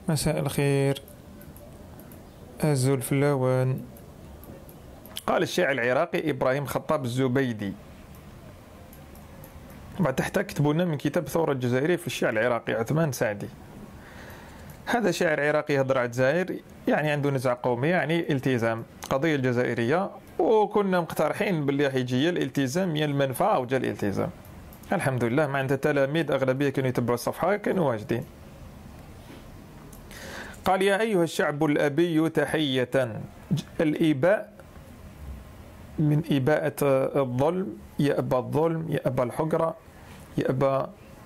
مساء الخير. أزو الفلاوان. قال الشاعر العراقي إبراهيم خطاب الزبيدي. بعد تحت كتبونا من كتاب الثورة الجزائرية في الشعر العراقي عثمان سعدي. هذا شاعر عراقي يهضر على الجزائر، يعني عنده نزعة قومية، يعني التزام قضية الجزائرية، وكنا مقترحين باللي حيجي الالتزام يا المنفعة وجا الالتزام. الحمد لله ما عندها تلاميذ أغلبية كانوا يتبعوا الصفحة كانوا واجدين. قال: يا أيها الشعب الأبي تحية. الإيباء من إباءة الظلم، يأبى الظلم، يأبى الحقرة، يأبى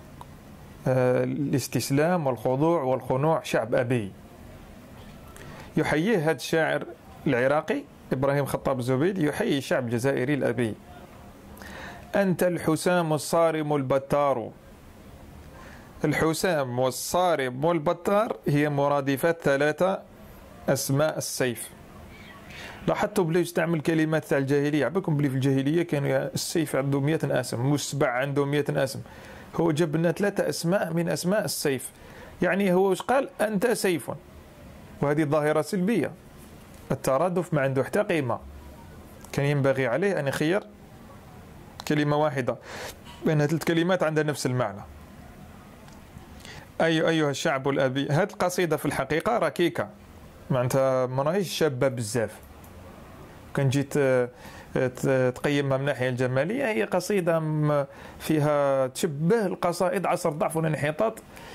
الاستسلام والخضوع والخنوع. شعب أبي يحييه هذا الشاعر العراقي إبراهيم خطاب الزبيدي، يحيي الشعب الجزائري الأبي. أنت الحسام الصارم البتار. الحسام والصارم والبتار هي مرادفات ثلاثة أسماء السيف. لاحظتوا بلي يستعمل كلمات تاع الجاهلية. عباكم بلي في الجاهلية كان السيف عنده 100 اسم، والسبع عنده 100 اسم. هو جاب لنا ثلاثة أسماء من أسماء السيف. يعني هو وش قال؟ أنت سيف. وهذه ظاهرة سلبية، الترادف ما عنده حتى قيمة. كان ينبغي عليه أن يخير كلمة واحدة بين ثلاث كلمات عندها نفس المعنى. أيها الشعب الأبي. هذه القصيدة في الحقيقة ركيكة، معناتها مراهيش شابة بزاف. كان جيت تقيمها من الناحية الجمالية، هي قصيدة فيها تشبه القصائد عصر ضعف والانحطاط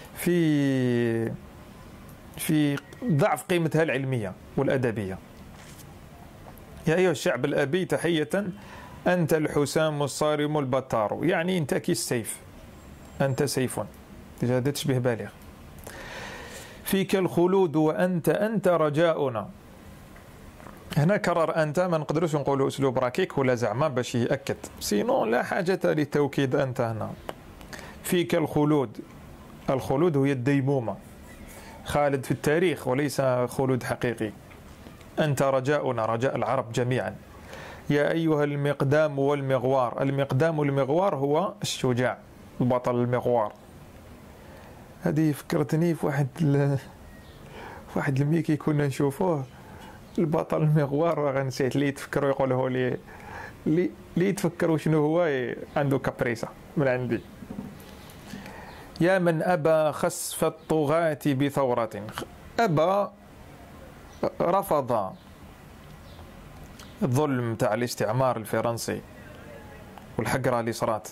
في ضعف قيمتها العلمية والأدبية. يا أيها الشعب الأبي تحية. أنت الحسام الصارم البتار، يعني أنت كالسيف، أنت سيف. هذا تشبه بالغ. فيك الخلود وأنت رجاؤنا. هنا كرر أنت، ما نقدروش نقولوا أسلوب ركيك ولا زعما باش يأكد، سينو لا حاجة للتوكيد. أنت هنا فيك الخلود. الخلود هي الديمومة، خالد في التاريخ وليس خلود حقيقي. أنت رجاؤنا، رجاء العرب جميعا. يا أيها المقدام والمغوار. المقدام والمغوار هو الشجاع، البطل المغوار. هذه فكرتني في واحد الميكي كنا نشوفوه، البطل المغوار. نسيت لي تفكروا يقوله لي تفكروا شنو هو. عنده كابريسا من عندي. يا من أبى خسف الطغاة بثورة. أبى، رفض الظلم تاع الاستعمار الفرنسي والحقرة اللي صارت،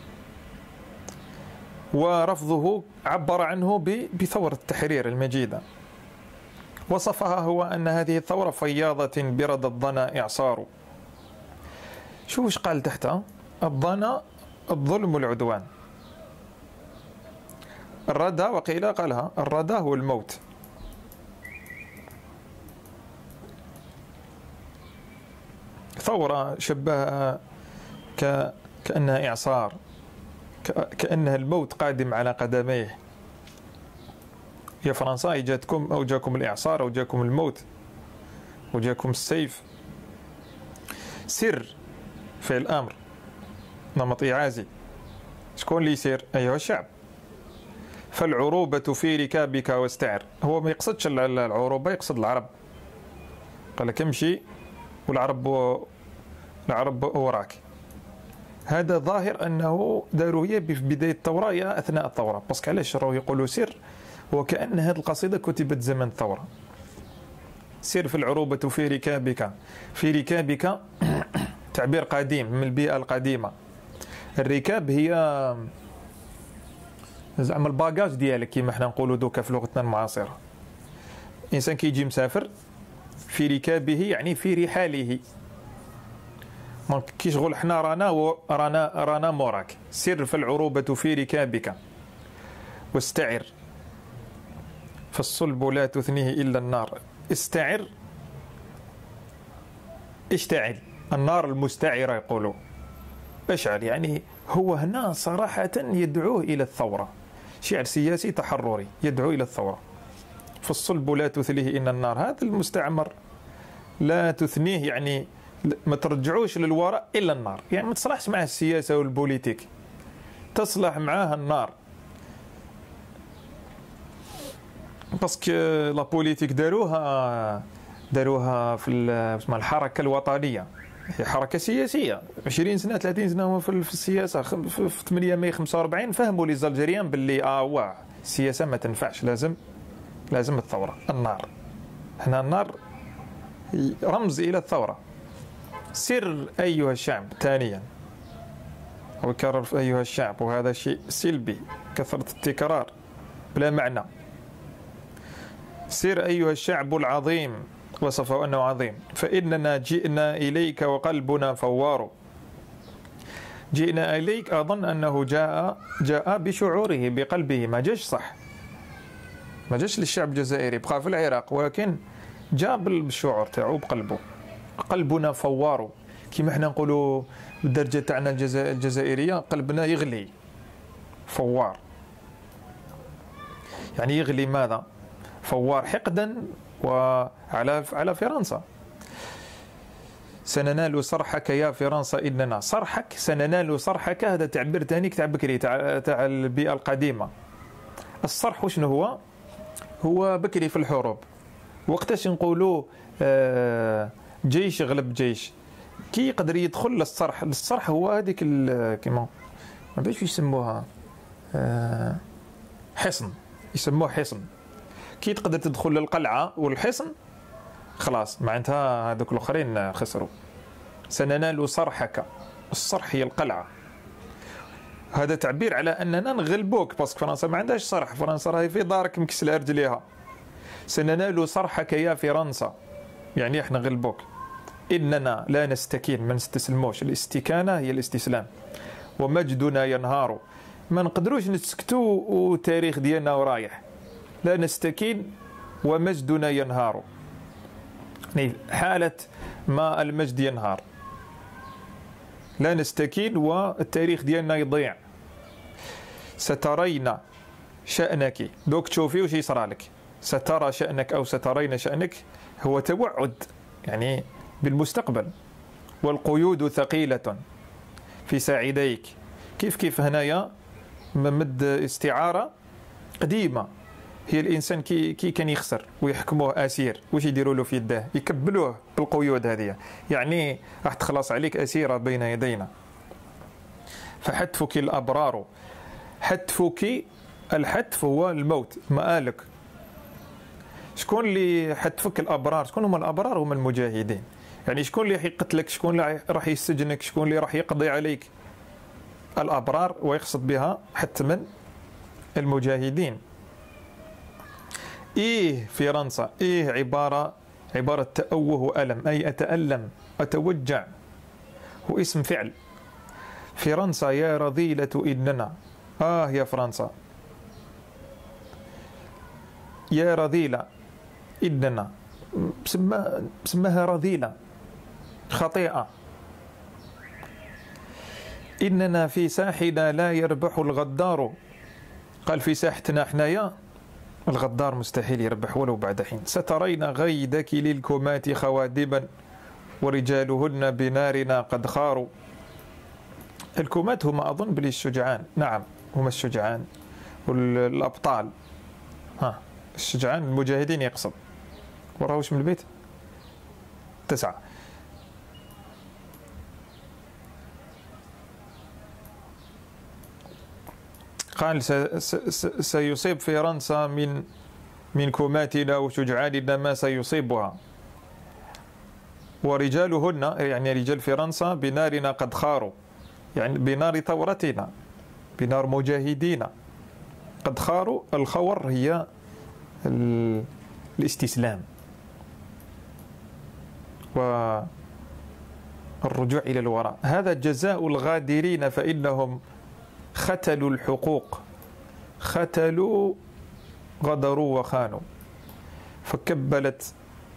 ورفضه عبر عنه بثورة التحرير المجيدة. وصفها هو أن هذه الثورة فياضة برد الضنا إعصار. شو وش قال تحتها؟ الضنا الظلم والعدوان. الردى، وقيل قالها الردى هو الموت. ثورة شبهها كأنها إعصار، كأنها الموت قادم على قدميه. يا فرنسا جاتكم أو جاكم الإعصار أو جاكم الموت وجاكم السيف. سر فعل أمر، نمط إعازي. شكون اللي يسير؟ أيها الشعب. فالعروبة في ركابك واستعر. هو ما يقصدش العروبة، يقصد العرب. قال لك امشي والعرب وراك. هذا ظاهر أنه داروا هي ببداية الثورة يا أثناء الثورة. باسكو علاش راهو يقولوا سر؟ وكأن هذه القصيدة كتبت زمن الثورة. سير في العروبة في ركابك. في ركابك تعبير قديم من البيئة القديمة. الركاب هي زعما الباجاج ديالك كيما حنا نقولوا دوكا في لغتنا المعاصرة. إنسان كيجي مسافر في ركابه، يعني في رحاله. ما كيشغل حنا رانا موراك. سر في العروبة في ركابك واستعر، فالصلب لا تثنيه إلا النار. استعر، اشتعل. النار المستعرة يقولوا اشعل. يعني هو هنا صراحة يدعوه إلى الثورة. شعر سياسي تحرري يدعو إلى الثورة. فالصلب لا تثنيه إلا النار. هذا المستعمر لا تثنيه، يعني ما ترجعوش للوراء إلا النار. يعني ما تصلحش معه السياسة والبوليتيك، تصلح معاه النار. باسكو لا بوليتيك داروها في الحركه الوطنيه، هي حركه سياسيه 20 سنه 30 سنه في السياسه. في 8 ماي 45 فهموا لي زالجيريان باللي واه السياسه ما تنفعش، لازم الثوره. النار هنا، النار رمز الى الثوره. سر ايها الشعب، ثانيا أو يكرر في أيها الشعب، وهذا شيء سلبي، كثرة التكرار بلا معنى. سر أيها الشعب العظيم، وصفه أنه عظيم، فإننا جئنا إليك وقلبنا فوار. جئنا إليك أظن أنه جاء بشعوره بقلبه، ما جاش صح، ما جاش للشعب الجزائري، بقى في العراق، ولكن جاء بالشعور تاعو بقلبه. قلبنا فوار، كما احنا نقولوا بالدرجة تاعنا الجزائرية، قلبنا يغلي. فوار يعني يغلي ماذا؟ فوار حقدا على فرنسا. سننال صرحك يا فرنسا إننا، صرحك سننال صرحك، هذا تعبير ثاني تاع بكري تاع البيئة القديمة. الصرح وشنو هو؟ هو بكري في الحروب وقتاش نقولوا جيش غلب جيش، كي يقدر يدخل للصرح هو هذيك كيما ما باش يسموها حصن، يسموه حصن. كي تقدر تدخل للقلعة والحصن خلاص معناتها هذوك الاخرين خسروا. سننال صرحك، الصرح هي القلعة. هذا تعبير على اننا نغلبوك، باسكو فرنسا ما عندهاش صرح، فرنسا راهي في دارك مكسله رجليها. سننال صرحك يا فرنسا، يعني احنا نغلبوك. إننا لا نستكين، ما نستسلموش، الاستكانة هي الاستسلام. ومجدنا ينهار، ما نقدروش نسكتوا والتاريخ ديالنا ورايح. لا نستكين ومجدنا ينهار، يعني حالة ما المجد ينهار. لا نستكين والتاريخ ديالنا يضيع. سترين شأنك، دوك تشوفي وش يصرالك. سترى شأنك أو سترين شأنك هو توعد يعني بالمستقبل. والقيود ثقيلة في ساعديك، كيف هنايا مد استعارة قديمة. هي الإنسان كي كان يخسر ويحكموه أسير، وش يديروا له في يده؟ يكبلوه بالقيود هذه، يعني راح تخلص عليك أسيرة بين يدينا. فحتفك الأبرار، حتفك، الحتف هو الموت، مآلك. شكون اللي حتفك الأبرار؟ شكون هم الأبرار؟ هم المجاهدين. يعني شكون اللي يقتلك؟ شكون اللي راح يسجنك؟ شكون اللي راح يقضي عليك؟ الأبرار، ويقصد بها حتما المجاهدين. فرنسا عبارة تأوه وألم، أي أتألم أتوجع، هو اسم فعل. فرنسا يا رذيلة إننا، يا فرنسا يا رذيلة إننا، بسمها رذيلة خطيئة. إننا في ساحنا لا يربح الغدار، قال في ساحتنا حنايا الغدار مستحيل يربح ولو بعد حين. سترين غيدك للكمات خوادبا، ورجالهن بنارنا قد خاروا. الكمات هم أظن بلي الشجعان، نعم هم الشجعان والأبطال. الشجعان المجاهدين يقصد. وراهوش من البيت 9. قال سيصيب فرنسا من كماتنا وشجعاننا ما سيصيبها، ورجالهن يعني رجال فرنسا بنارنا قد خاروا، يعني بنار ثورتنا، بنار مجاهدينا. قد خاروا، الخور هي الاستسلام والرجوع إلى الوراء. هذا جزاء الغادرين، فإنهم ختلوا الحقوق، ختلوا، غدروا وخانوا، فكبلت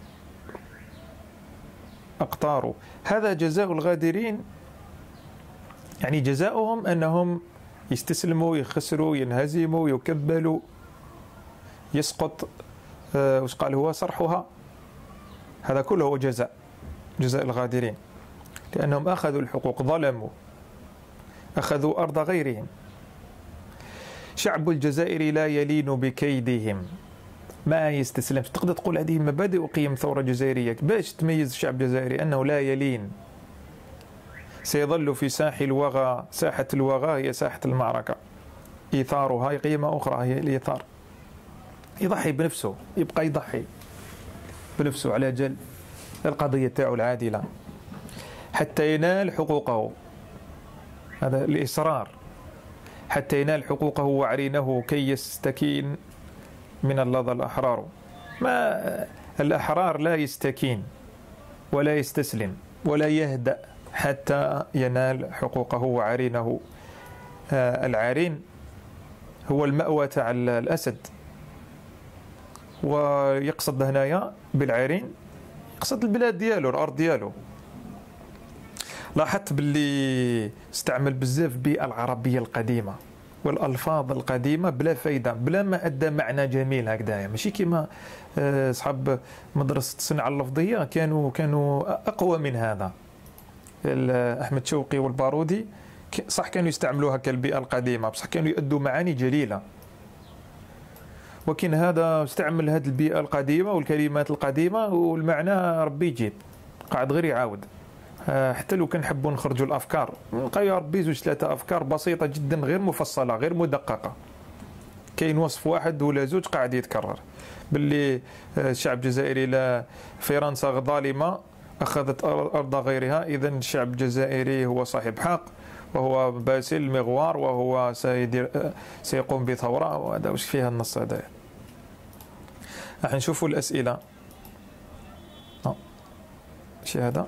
أقطار. هذا جزاء الغادرين، يعني جزاؤهم أنهم يستسلموا، يخسروا، ينهزموا، يكبلوا، يسقط. وش قال هو؟ صرحها. هذا كله هو جزاء الغادرين، لأنهم أخذوا الحقوق، ظلموا، أخذوا أرض غيرهم. شعب الجزائر لا يلين بكيدهم، ما يستسلمش. تقدر تقول هذه مبادئ وقيم ثورة جزائرية. باش تميز الشعب الجزائري أنه لا يلين، سيظل في ساحة الوغى هي ساحة المعركة. إيثارها قيمة أخرى هي الإيثار. يضحي بنفسه، يبقى يضحي بنفسه على أجل القضية تاعو العادلة حتى ينال حقوقه. هذا الإصرار حتى ينال حقوقه وعرينه كي يستكين من اللظى الأحرار. ما الأحرار لا يستكين ولا يستسلم ولا يهدأ حتى ينال حقوقه وعرينه. العرين هو المأوى تاع الأسد، ويقصد هنايا بالعرين يقصد البلاد ديالو، الأرض ديالو. لاحظت باللي استعمل بزاف بالعربية القديمة والألفاظ القديمة بلا فايدة، بلا ما أدى معنى جميل هكذايا. ماشي كما أصحاب مدرسة الصناعة اللفظية كانوا أقوى من هذا. أحمد شوقي والبارودي صح كانوا يستعملوها كالبيئة القديمة، بصح كانوا يؤدوا معاني جليلة. ولكن هذا استعمل هذه البيئة القديمة والكلمات القديمة والمعنى ربي يجيب، قاعد غير يعاود. حتى لو كان نحبوا نخرجوا الأفكار نلقى يا ربي 2-3 أفكار بسيطة جدا غير مفصلة غير مدققة. كاين وصف واحد ولا زوج قاعد يتكرر باللي الشعب الجزائري لا فرنسا ظالمة أخذت أرض غيرها، إذا الشعب الجزائري هو صاحب حق وهو باسل مغوار وهو سيقوم بثورة. وهذا وش فيها النص هذا؟ راح نشوفوا الأسئلة. شي هذا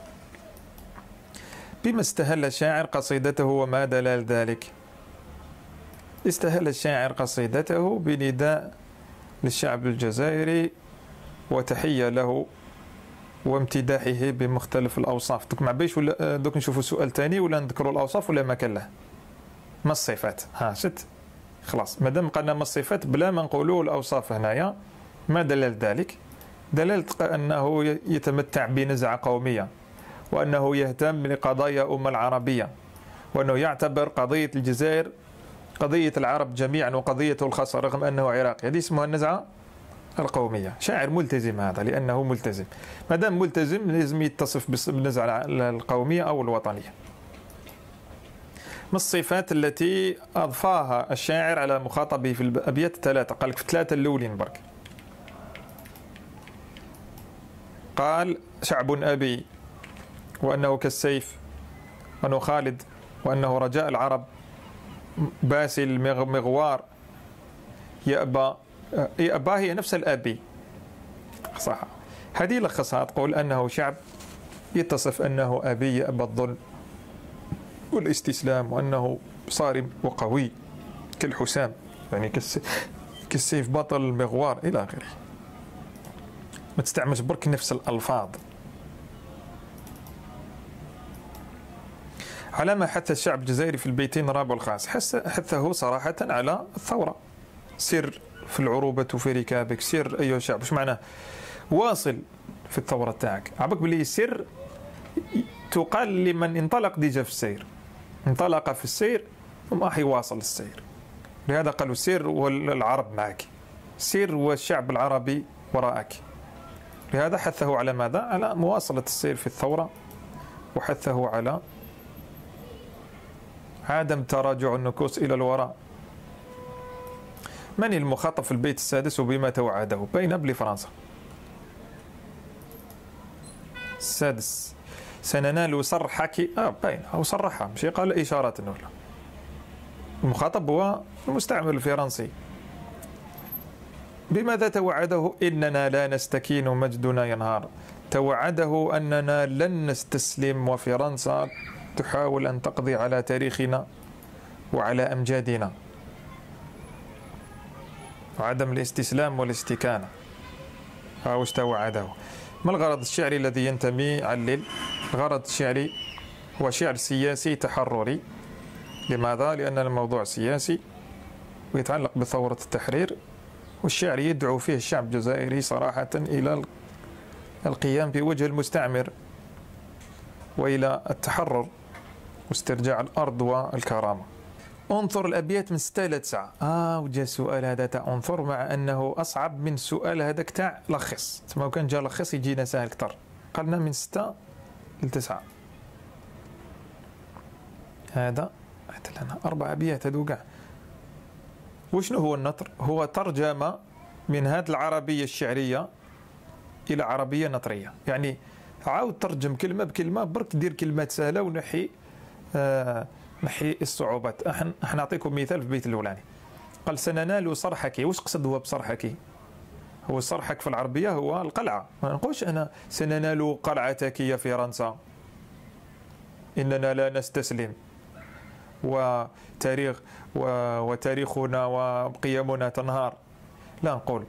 بما استهل الشاعر قصيدته وما دلال ذلك؟ استهل الشاعر قصيدته بنداء للشعب الجزائري وتحية له وامتداحه بمختلف الأوصاف. دوك مع بيش ولا دوك نشوفوا سؤال ثاني ولا نذكروا الأوصاف ولا ما كان له؟ ما الصفات؟ شت خلاص مادام قلنا ما الصفات بلا ما نقولوا الأوصاف هنايا. ما دلال ذلك؟ دلالة أنه يتمتع بنزعة قومية، وأنه يهتم لقضايا الأمة العربية، وأنه يعتبر قضية الجزائر قضية العرب جميعا وقضيته الخاصة رغم أنه عراقي. هذه اسمها النزعة القومية. شاعر ملتزم هذا لأنه ملتزم. ما دام ملتزم لازم يتصف بالنزعة القومية أو الوطنية. ما الصفات التي أضفاها الشاعر على مخاطبه في الأبيات 3؟ قال لك في 3 الأولين برك. قال شعب أبي، وأنه كالسيف، وأنه خالد، وأنه رجاء العرب، باسل مغوار، يأبى هي نفس الأبي صح. هذه لخصها تقول أنه شعب يتصف أنه أبي يأبى الظلم والاستسلام، وأنه صارم وقوي كالحسام يعني كالسيف بطل المغوار إلى آخره. ما تستعملش برك نفس الألفاظ. على ما حث الشعب الجزائري في البيتين الرابع والخامس؟ حثه صراحة على الثورة. سر في العروبة في ركابك، سر أيها الشعب. وش معناه؟ واصل في الثورة تاعك. عبك باللي السر تقال لمن انطلق ديجا في السير، انطلق في السير وما حيواصل السير. لهذا قالوا سير والعرب معك، سير والشعب العربي وراءك. لهذا حثه على ماذا؟ على مواصلة السير في الثورة، وحثه على عدم تراجع النكوص إلى الوراء. من المخاطب في البيت السادس وبما توعده؟ بين بلي فرنسا. السادس سننال صرحك باين أو صرحها ماشي قال إشارات ولا. المخاطب هو المستعمر الفرنسي. بماذا توعده؟ إننا لا نستكين مجدنا ينهار. توعده أننا لن نستسلم وفرنسا تحاول أن تقضي على تاريخنا وعلى أمجادنا، وعدم الاستسلام والاستكانة. وش توعده؟ ما الغرض الشعري الذي ينتمي علل؟ الغرض الشعري هو شعر سياسي تحرري. لماذا؟ لأن الموضوع سياسي ويتعلق بثورة التحرير، والشعر يدعو فيه الشعب الجزائري صراحة إلى القيام بوجه المستعمر وإلى التحرر واسترجاع الأرض والكرامة. انظر الأبيات من 6 إلى 9. وجا السؤال هذا تاع انظر، مع أنه أصعب من السؤال هذاك تاع لخص. تما كان جا لخص يجينا سهل أكثر. قالنا من 6 إلى 9. هذا لنا 4 أبيات هذو كاع. وشنو هو النثر؟ هو ترجمة من هذه العربية الشعرية إلى عربية نثرية. يعني عاود ترجم كلمة بكلمة، برك دير كلمات سهلة ونحي نحي الصعوبات. احنا نعطيكم مثال في البيت الأولاني. قال سننال صرحك. واش قصد هو بصرحك؟ هو صرحك في العربية هو القلعة. ما نقولش أنا سننال قلعتك يا فرنسا، إننا لا نستسلم وتاريخنا وقيمنا تنهار. لا، نقول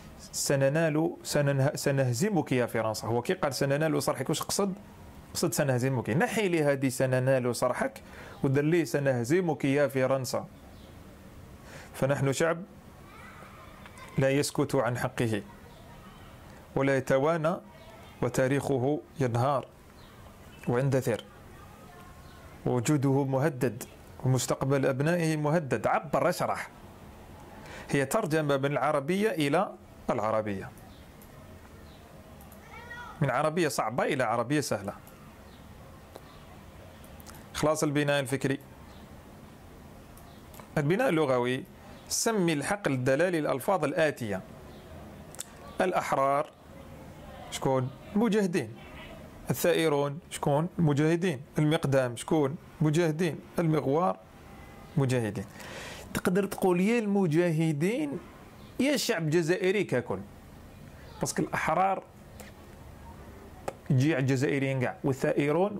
سنهزمك يا فرنسا. هو كي قال سننال صرحك واش قصد سنهزمك. نحي لي هذه سننال صرحك ودر لي سنهزمك يا فرنسا. فنحن شعب لا يسكت عن حقه ولا يتوانى، وتاريخه ينهار ويندثر، ووجوده مهدد ومستقبل أبنائه مهدد. عبر، اشرح. هي ترجمة من العربية إلى العربية، من عربية صعبة إلى عربية سهلة. خلاص البناء الفكري. البناء اللغوي: سمي الحقل الدلالي الألفاظ الآتية: الأحرار شكون؟ مجاهدين. الثائرون شكون؟ مجاهدين. المقدام شكون؟ مجاهدين. المغوار مجاهدين. تقدر تقول يا المجاهدين يا الشعب الجزائري ككل، باسكو الأحرار جيع الجزائريين كاع، والثائرون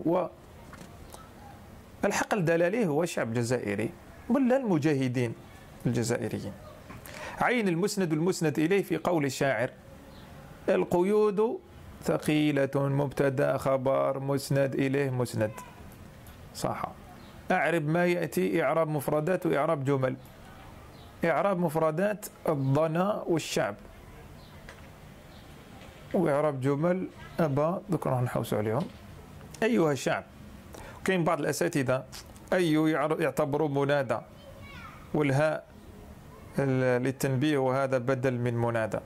الحقل الدلالي هو الشعب الجزائري ولا المجاهدين الجزائريين. عين المسند والمسند إليه في قول الشاعر: القيود ثقيلة مبتدأ خبر مسند إليه مسند. صح. أعرب ما يأتي إعراب مفردات وإعراب جمل. إعراب مفردات الضنا والشعب، وإعراب جمل أبا ذكر راح نحوسوا عليهم. أيها الشعب. كاين بعض الأساتذة يعتبروا منادى، والهاء للتنبيه وهذا بدل من منادى.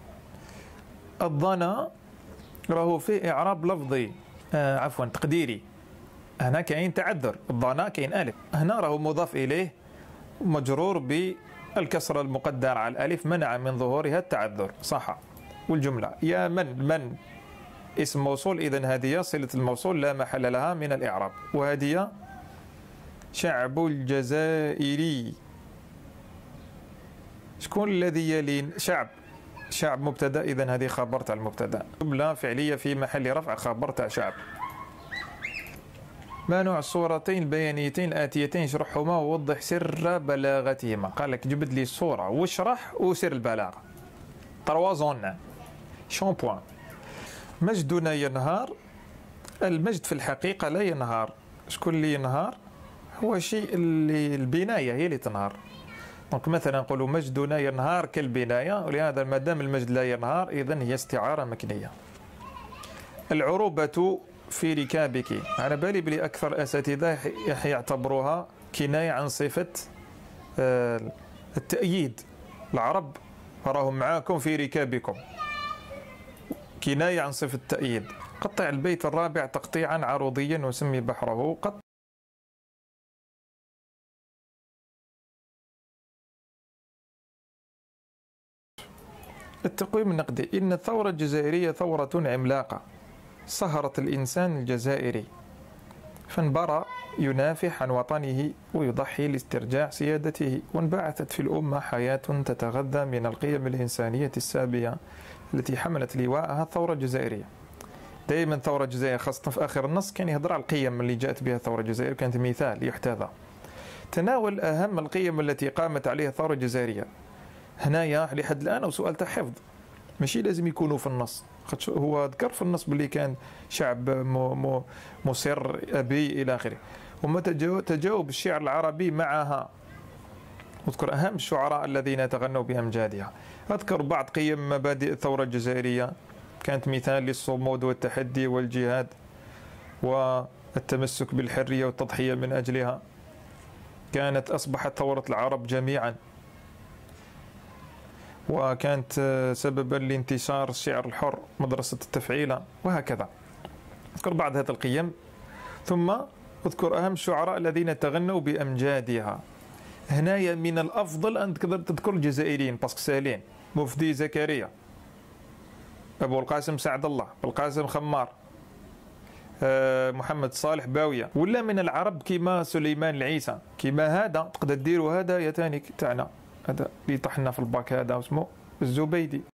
الضنا راهو فيه إعراب لفظي، عفوا تقديري. هنا كاين تعذر، الضنا كاين ألف، هنا راهو مضاف إليه مجرور بالكسرة المقدرة على الألف منع من ظهورها التعذر. صح. والجملة يا من اسم موصول، إذن هذه صلة الموصول لا محل لها من الإعراب، وهذه شعب الجزائري. شكون الذي يلين؟ شعب مبتدا، إذن هذه خبر تاع المبتدا، جملة فعلية في محل رفع خبر تاع شعب. ما نوع الصورتين البيانيتين الآتيتين؟ اشرحهما ووضح سر بلاغتهما. قال لك جبد لي الصورة واشرح وسر البلاغة. 3 زون شامبوان. مجدنا ينهار. المجد في الحقيقة لا ينهار. شكون اللي ينهار؟ هو شيء اللي البناية هي اللي تنهار. دونك مثلا نقولوا مجدنا ينهار كالبناية، ولهذا ما دام المجد لا ينهار إذن هي استعارة مكنية. العروبة في ركابك. على بالي بلي أكثر أساتذة يعتبروها كناية عن صفة التأييد. العرب راهم معاكم في ركابكم، كناية عن صفة التأييد. قطع البيت الرابع تقطيعا عروضيا وسمي بحره. التقويم النقدي: إن الثورة الجزائرية ثورة عملاقة سهرت الإنسان الجزائري، فانبرى ينافح عن وطنه ويضحي لاسترجاع سيادته، وانبعثت في الأمة حياة تتغذى من القيم الإنسانية السامية التي حملت لواءها الثورة الجزائرية. دائما الثورة الجزائرية خاصة في آخر النص كان يهضر على القيم اللي جاءت بها الثورة الجزائرية، كانت مثال يحتذى. تناول أهم القيم التي قامت عليها الثورة الجزائرية. هنايا لحد الآن وسؤال تاع حفظ، ماشي لازم يكونوا في النص. هو ذكر في النص باللي كان شعب مصر أبي إلى آخره، وما تجاوب الشعر العربي معها. اذكر أهم الشعراء الذين تغنوا بأمجادها. أذكر بعض قيم مبادئ الثورة الجزائرية، كانت مثال للصمود والتحدي والجهاد والتمسك بالحرية والتضحية من أجلها. كانت أصبحت ثورة العرب جميعا، وكانت سببا لانتشار الشعر الحر، مدرسة التفعيلة، وهكذا. اذكر بعض هذه القيم، ثم اذكر أهم الشعراء الذين تغنوا بأمجادها. هنايا من الأفضل أن تذكر الجزائريين باسكو ساهلين: مفدي زكريا، أبو القاسم سعد الله، القاسم خمار، محمد صالح باوية. ولا من العرب كما سليمان العيسى، كما هذا تقدر ديروا هذا يا تاني تاعنا، هذا اللي طحنا في الباك، هذا اسمه الزبيدي.